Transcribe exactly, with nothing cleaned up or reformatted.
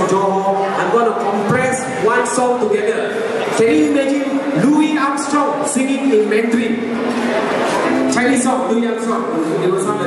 Johor, I'm going to compress one song together. Can you imagine Louis Armstrong singing in Mandarin? Chinese song, Louis Armstrong. You know,